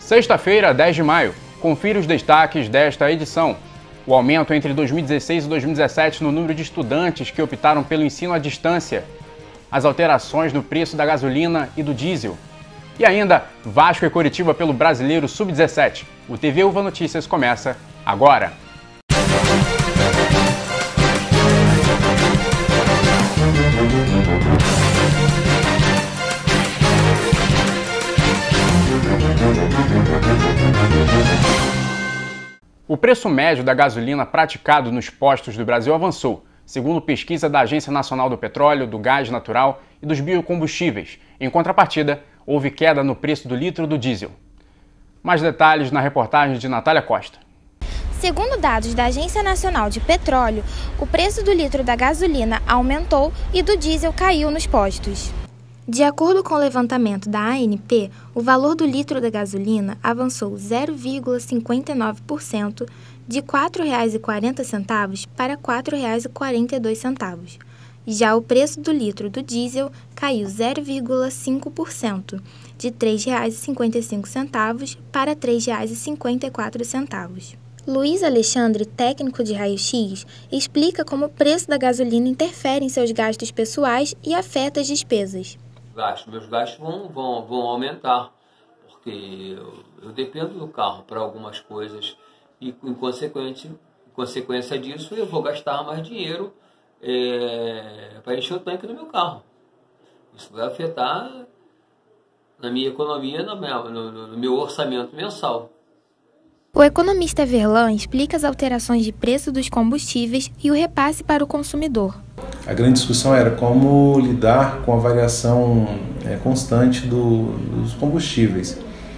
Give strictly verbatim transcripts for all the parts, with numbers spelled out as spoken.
Sexta-feira, dez de maio. Confira os destaques desta edição. O aumento entre dois mil e dezesseis e dois mil e dezessete no número de estudantes que optaram pelo ensino à distância. As alterações no preço da gasolina e do diesel. E ainda, Vasco e Coritiba pelo Brasileiro sub dezessete. O T V Uva Notícias começa agora. O preço médio da gasolina praticado nos postos do Brasil avançou, segundo pesquisa da Agência Nacional do Petróleo, do Gás Natural e dos Biocombustíveis. Em contrapartida, houve queda no preço do litro do diesel. Mais detalhes na reportagem de Natália Costa. Segundo dados da Agência Nacional de Petróleo, o preço do litro da gasolina aumentou e do diesel caiu nos postos. De acordo com o levantamento da A N P, o valor do litro da gasolina avançou zero vírgula cinquenta e nove por cento de quatro reais e quarenta centavos para quatro reais e quarenta e dois centavos. Já o preço do litro do diesel caiu zero vírgula cinco por cento, de três reais e cinquenta e cinco centavos para três reais e cinquenta e quatro centavos. Luiz Alexandre, técnico de raio-x, explica como o preço da gasolina interfere em seus gastos pessoais e afeta as despesas. Gastos, meus gastos vão, vão, vão aumentar, porque eu, eu dependo do carro para algumas coisas e, em consequência, em consequência disso, eu vou gastar mais dinheiro é, para encher o tanque do meu carro. Isso vai afetar na minha economia, no meu, no, no meu orçamento mensal. O economista Verlan explica as alterações de preço dos combustíveis e o repasse para o consumidor. A grande discussão era como lidar com a variação é, constante do, dos combustíveis,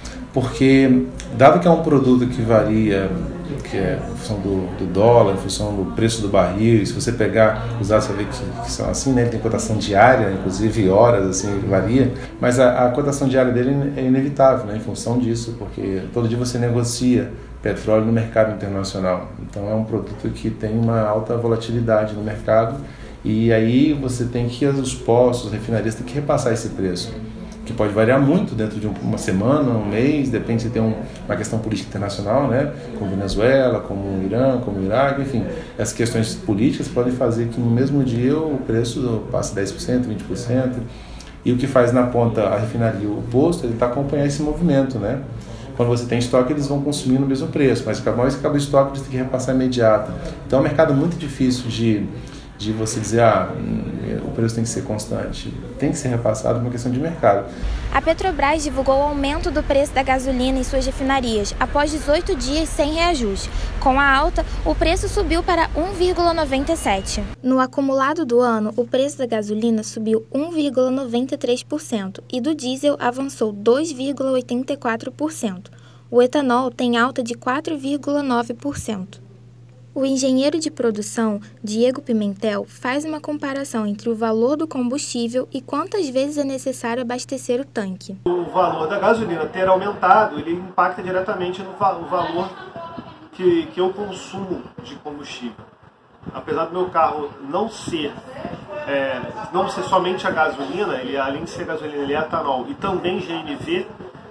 porque dado que é um produto que varia, que é em função do, do dólar, em função do preço do barril, e se você pegar os dados, você vai ver que, que são assim, né? Tem cotação diária, inclusive horas, assim, varia, mas a, a cotação diária dele é inevitável, né? Em função disso, porque todo dia você negocia petróleo no mercado internacional, então é um produto que tem uma alta volatilidade no mercado. E aí você tem que, os postos, as refinarias, tem que repassar esse preço, que pode variar muito dentro de uma semana, um mês, depende se tem um, uma questão política internacional, né, como Venezuela, como o Irã, como o Iraque, enfim. Essas questões políticas podem fazer que no mesmo dia o preço passe dez por cento, vinte por cento. E o que faz na ponta a refinaria, o posto, ele está acompanhando esse movimento, né? Quando você tem estoque, eles vão consumir no mesmo preço, mas uma vez que acaba o estoque, eles têm que repassar imediato. Então é um mercado muito difícil de... de você dizer, ah, o preço tem que ser constante, tem que ser repassado por uma questão de mercado. A Petrobras divulgou o aumento do preço da gasolina em suas refinarias após dezoito dias sem reajuste. Com a alta, o preço subiu para um vírgula noventa e sete. No acumulado do ano, o preço da gasolina subiu um vírgula noventa e três por cento e do diesel avançou dois vírgula oitenta e quatro por cento. O etanol tem alta de quatro vírgula nove por cento. O engenheiro de produção, Diego Pimentel, faz uma comparação entre o valor do combustível e quantas vezes é necessário abastecer o tanque. O valor da gasolina ter aumentado, ele impacta diretamente no va- o valor que, que eu consumo de combustível. Apesar do meu carro não ser, é, não ser somente a gasolina, ele, além de ser gasolina, ele é etanol e também G N V.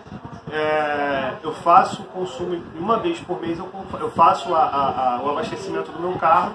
É, eu faço consumo uma vez por mês, eu, eu faço a, a, a, o abastecimento do meu carro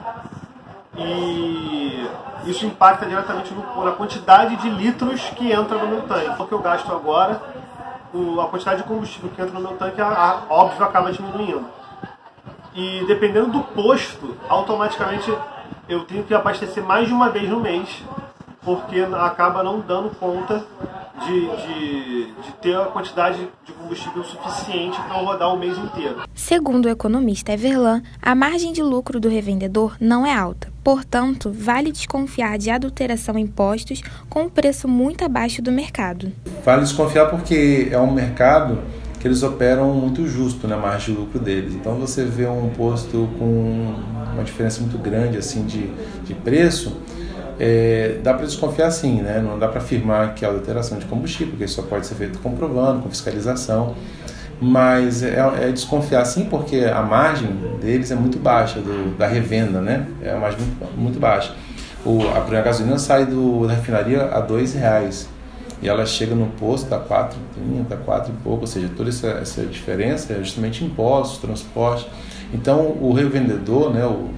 e isso impacta diretamente no, na quantidade de litros que entra no meu tanque. O que eu gasto agora, o, a quantidade de combustível que entra no meu tanque, a, a, óbvio, acaba diminuindo. E dependendo do posto, automaticamente eu tenho que abastecer mais de uma vez no mês, porque acaba não dando conta De, de, de ter a quantidade de combustível suficiente para eu rodar o mês inteiro. Segundo o economista Everlan, a margem de lucro do revendedor não é alta. Portanto, vale desconfiar de adulteração em postos com um preço muito abaixo do mercado. Vale desconfiar porque é um mercado que eles operam muito justo na margem de lucro deles. Então você vê um posto com uma diferença muito grande assim de, de preço, É, dá para desconfiar sim, né? Não dá para afirmar que é adulteração de combustível, porque isso só pode ser feito comprovando, com fiscalização, mas é, é desconfiar sim, porque a margem deles é muito baixa, do, da revenda, né? É uma margem muito, muito baixa. O, a, a gasolina sai do, da refinaria a dois reais, e ela chega no posto a quatro e trinta, quatro e pouco, ou seja, toda essa, essa diferença é justamente impostos, transporte. Então o revendedor, né, o,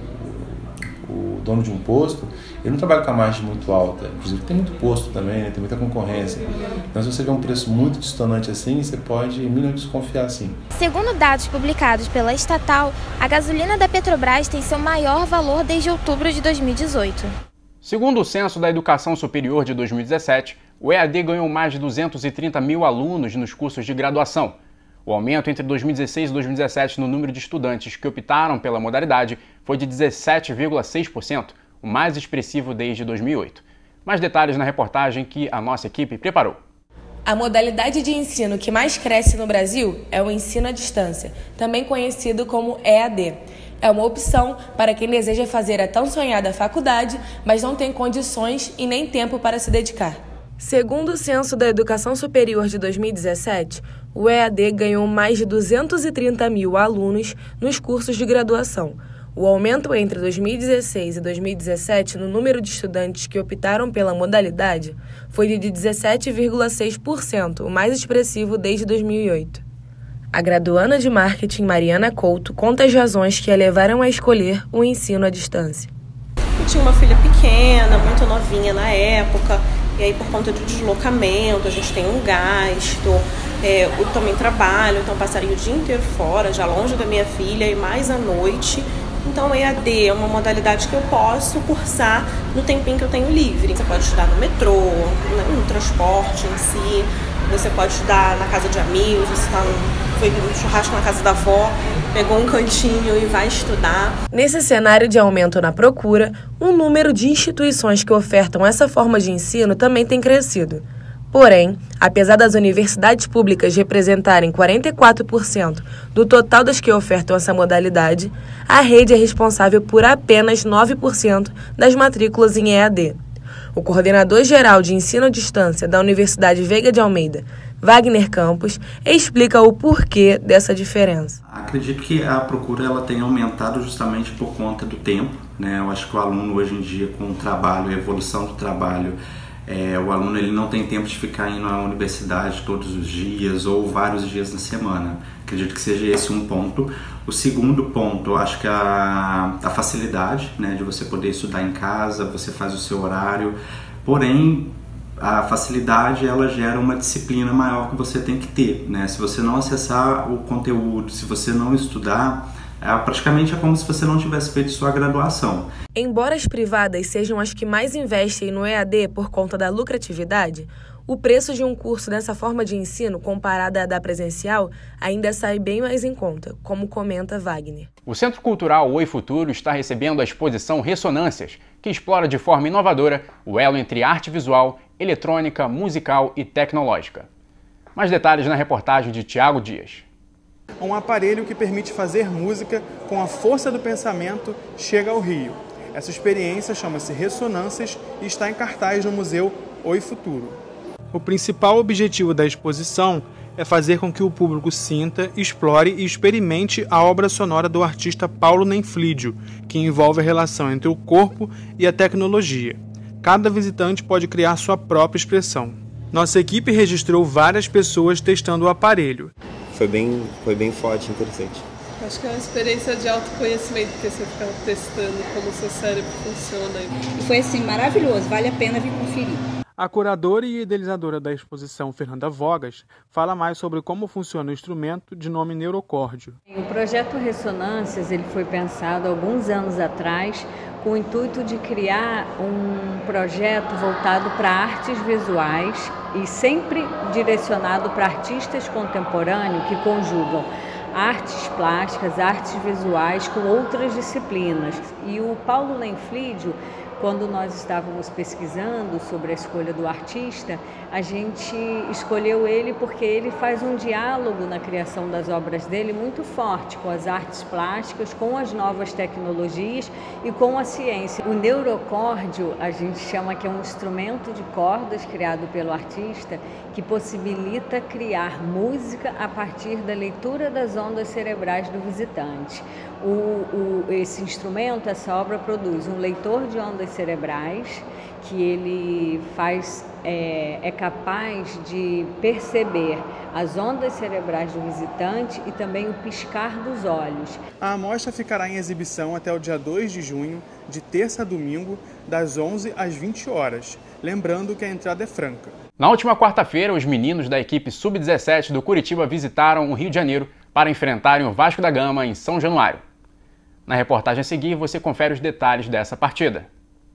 o dono de um posto, ele não trabalha com a margem muito alta, inclusive tem muito posto também, né, tem muita concorrência. Então se você vê um preço muito distante assim, você pode minimamente desconfiar sim. Segundo dados publicados pela estatal, a gasolina da Petrobras tem seu maior valor desde outubro de dois mil e dezoito. Segundo o Censo da Educação Superior de dois mil e dezessete, o E A D ganhou mais de duzentos e trinta mil alunos nos cursos de graduação. O aumento entre dois mil e dezesseis e dois mil e dezessete no número de estudantes que optaram pela modalidade foi de dezessete vírgula seis por cento, o mais expressivo desde dois mil e oito. Mais detalhes na reportagem que a nossa equipe preparou. A modalidade de ensino que mais cresce no Brasil é o ensino à distância, também conhecido como E A D. É uma opção para quem deseja fazer a tão sonhada faculdade, mas não tem condições e nem tempo para se dedicar. Segundo o Censo da Educação Superior de dois mil e dezessete, o E A D ganhou mais de duzentos e trinta mil alunos nos cursos de graduação. O aumento entre dois mil e dezesseis e dois mil e dezessete no número de estudantes que optaram pela modalidade foi de dezessete vírgula seis por cento, o mais expressivo desde dois mil e oito. A graduanda de marketing Mariana Couto conta as razões que a levaram a escolher o ensino à distância. Eu tinha uma filha pequena, muito novinha na época, e aí por conta do deslocamento a gente tem um gasto, é, eu também trabalho, então passaria o dia inteiro fora, já longe da minha filha e mais à noite. Então o E A D é uma modalidade que eu posso cursar no tempinho que eu tenho livre. Você pode estudar no metrô, no transporte em si, você pode estudar na casa de amigos, você está no, foi no churrasco na casa da avó, pegou um cantinho e vai estudar. Nesse cenário de aumento na procura, o número de instituições que ofertam essa forma de ensino também tem crescido. Porém, apesar das universidades públicas representarem quarenta e quatro por cento do total das que ofertam essa modalidade, a rede é responsável por apenas nove por cento das matrículas em E A D. O coordenador-geral de ensino à distância da Universidade Veiga de Almeida, Wagner Campos, explica o porquê dessa diferença. Acredito que a procura ela tem aumentado justamente por conta do tempo, né? Eu acho que o aluno hoje em dia, com o trabalho, a evolução do trabalho, É, o aluno ele não tem tempo de ficar indo à universidade todos os dias ou vários dias na semana. Acredito que seja esse um ponto. O segundo ponto, acho que a, a facilidade, né, de você poder estudar em casa, você faz o seu horário, porém a facilidade ela gera uma disciplina maior que você tem que ter, né? Se você não acessar o conteúdo, se você não estudar, É, praticamente é como se você não tivesse feito sua graduação. Embora as privadas sejam as que mais investem no E A D por conta da lucratividade, o preço de um curso dessa forma de ensino, comparado à da presencial, ainda sai bem mais em conta, como comenta Wagner. O Centro Cultural Oi Futuro está recebendo a exposição Ressonâncias, que explora de forma inovadora o elo entre arte visual, eletrônica, musical e tecnológica. Mais detalhes na reportagem de Tiago Dias. Um aparelho que permite fazer música com a força do pensamento chega ao Rio. Essa experiência chama-se Ressonâncias e está em cartaz no Museu Oi Futuro. O principal objetivo da exposição é fazer com que o público sinta, explore e experimente a obra sonora do artista Paulo Nenflídio, que envolve a relação entre o corpo e a tecnologia. Cada visitante pode criar sua própria expressão. Nossa equipe registrou várias pessoas testando o aparelho. Foi bem, foi bem forte, interessante. Acho que é uma experiência de autoconhecimento, porque você fica testando como o seu cérebro funciona. E foi assim, maravilhoso, vale a pena vir conferir. A curadora e idealizadora da exposição, Fernanda Vogas, fala mais sobre como funciona o instrumento de nome Neurocórdio. O projeto Ressonâncias ele foi pensado alguns anos atrás com o intuito de criar um projeto voltado para artes visuais e sempre direcionado para artistas contemporâneos que conjugam artes plásticas, artes visuais com outras disciplinas. E o Paulo Nenflídio, quando nós estávamos pesquisando sobre a escolha do artista, a gente escolheu ele porque ele faz um diálogo na criação das obras dele muito forte com as artes plásticas, com as novas tecnologias e com a ciência. O neurocórdio, a gente chama que é um instrumento de cordas criado pelo artista que possibilita criar música a partir da leitura das ondas cerebrais do visitante. O, o, esse instrumento, essa obra produz um leitor de ondas cerebrais, que ele faz, é, é capaz de perceber as ondas cerebrais do visitante e também o piscar dos olhos. A amostra ficará em exibição até o dia dois de junho, de terça a domingo, das onze às vinte horas. Lembrando que a entrada é franca. Na última quarta-feira, os meninos da equipe sub dezessete do Curitiba visitaram o Rio de Janeiro para enfrentarem o Vasco da Gama em São Januário. Na reportagem a seguir, você confere os detalhes dessa partida.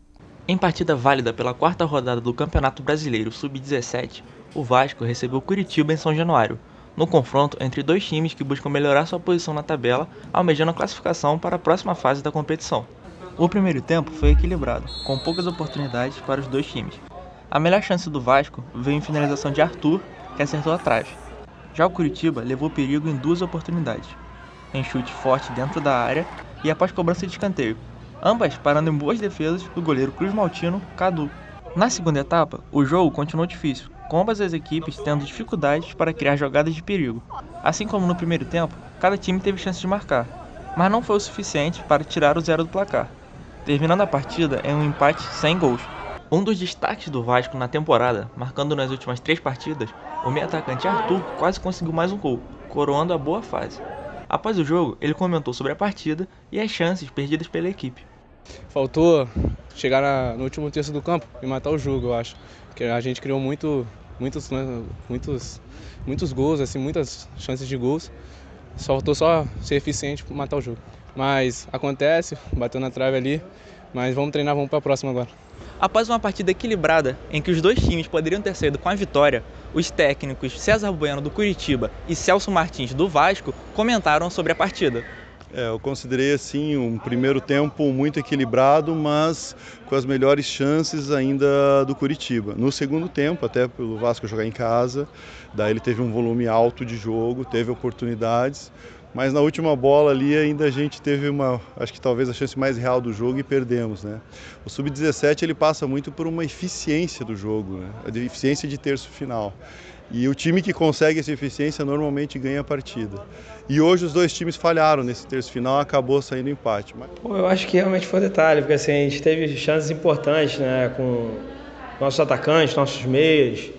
Em partida válida pela quarta rodada do Campeonato Brasileiro sub dezessete, o Vasco recebeu o Curitiba em São Januário, no confronto entre dois times que buscam melhorar sua posição na tabela, almejando a classificação para a próxima fase da competição. O primeiro tempo foi equilibrado, com poucas oportunidades para os dois times. A melhor chance do Vasco veio em finalização de Arthur, que acertou a trave. Já o Curitiba levou perigo em duas oportunidades, em chute forte dentro da área e após cobrança de escanteio, ambas parando em boas defesas do goleiro Cruz Maltino, Cadu. Na segunda etapa, o jogo continuou difícil, com ambas as equipes tendo dificuldades para criar jogadas de perigo. Assim como no primeiro tempo, cada time teve chance de marcar, mas não foi o suficiente para tirar o zero do placar, terminando a partida em um empate sem gols. Um dos destaques do Vasco na temporada, marcando nas últimas três partidas, o meio-atacante Arthur quase conseguiu mais um gol, coroando a boa fase. Após o jogo, ele comentou sobre a partida e as chances perdidas pela equipe. Faltou chegar na, no último terço do campo e matar o jogo, eu acho. Porque a gente criou muito, muitos, muitos, muitos gols, assim, muitas chances de gols. Só faltou só ser eficiente para matar o jogo. Mas acontece, bateu na trave ali, mas vamos treinar, vamos para a próxima agora. Após uma partida equilibrada, em que os dois times poderiam ter saído com a vitória, os técnicos César Bueno do Curitiba e Celso Martins do Vasco comentaram sobre a partida. É, eu considerei assim um primeiro tempo muito equilibrado, mas com as melhores chances ainda do Curitiba. No segundo tempo, até pelo Vasco jogar em casa, daí ele teve um volume alto de jogo, teve oportunidades, mas na última bola ali ainda a gente teve uma, acho que talvez a chance mais real do jogo e perdemos, né? O sub dezessete ele passa muito por uma eficiência do jogo, né? A eficiência de terço final. E o time que consegue essa eficiência normalmente ganha a partida. E hoje os dois times falharam nesse terço final, acabou saindo empate. Mas... Pô, eu acho que realmente foi detalhe, porque assim, a gente teve chances importantes, né, com nossos atacantes, nossos meias.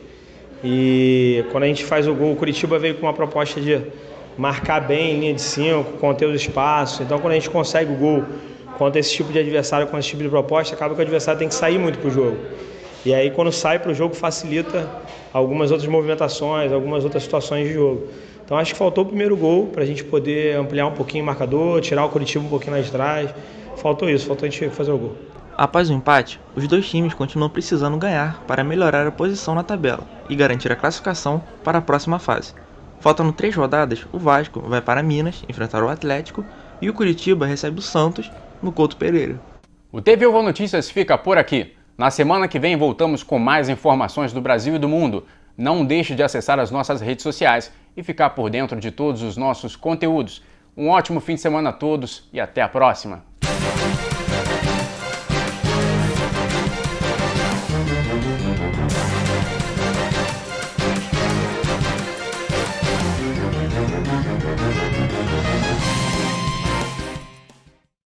E quando a gente faz o gol, o Curitiba veio com uma proposta de marcar bem em linha de cinco, conter os espaços. Então quando a gente consegue o gol contra esse tipo de adversário, com esse tipo de proposta, acaba que o adversário tem que sair muito para o jogo. E aí quando sai para o jogo facilita algumas outras movimentações, algumas outras situações de jogo. Então acho que faltou o primeiro gol para a gente poder ampliar um pouquinho o marcador, tirar o Curitiba um pouquinho lá de trás. Faltou isso, faltou a gente fazer o gol. Após o empate, os dois times continuam precisando ganhar para melhorar a posição na tabela e garantir a classificação para a próxima fase. Faltando três rodadas, o Vasco vai para Minas enfrentar o Atlético e o Curitiba recebe o Santos no Couto Pereira. O T V U Notícias fica por aqui. Na semana que vem voltamos com mais informações do Brasil e do mundo. Não deixe de acessar as nossas redes sociais e ficar por dentro de todos os nossos conteúdos. Um ótimo fim de semana a todos e até a próxima!